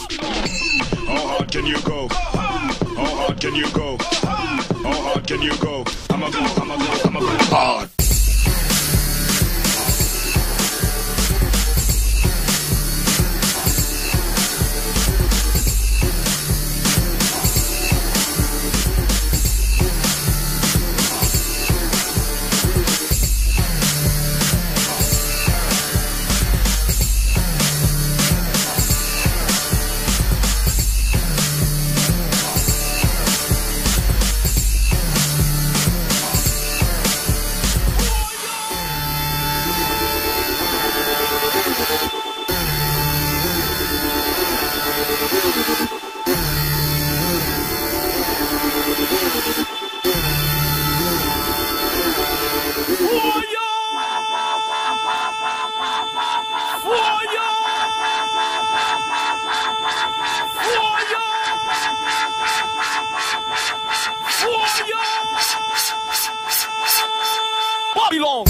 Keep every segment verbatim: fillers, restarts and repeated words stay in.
How hard can you go? How hard can you go? How hard can you go? I'ma go, I'ma go, I'ma go hard. Babylon.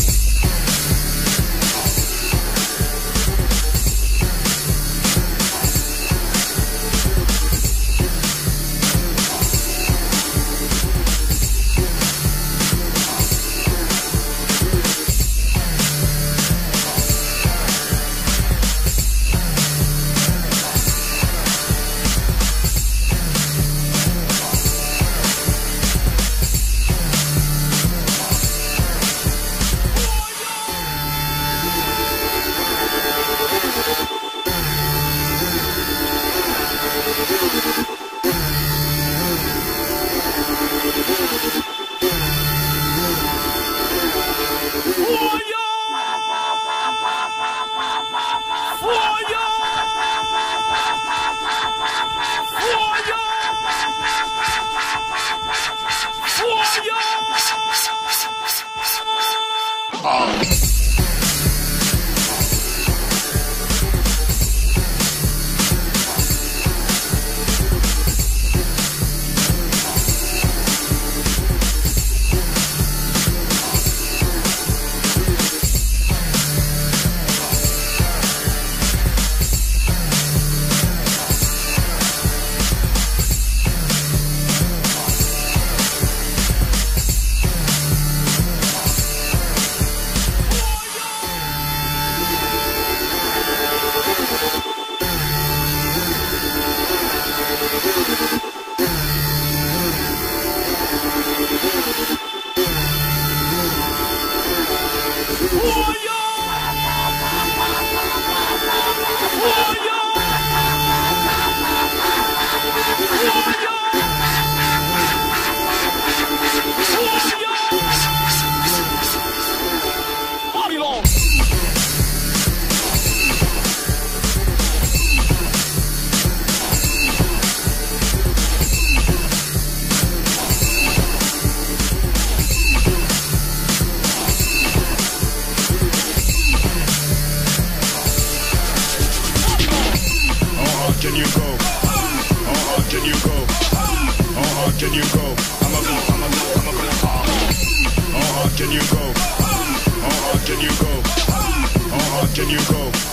Can you go? How hard can you go? How hard can you go? I'ma go, I'ma go, I'ma go hard. How hard can you go? How hard can you go? How hard can you go?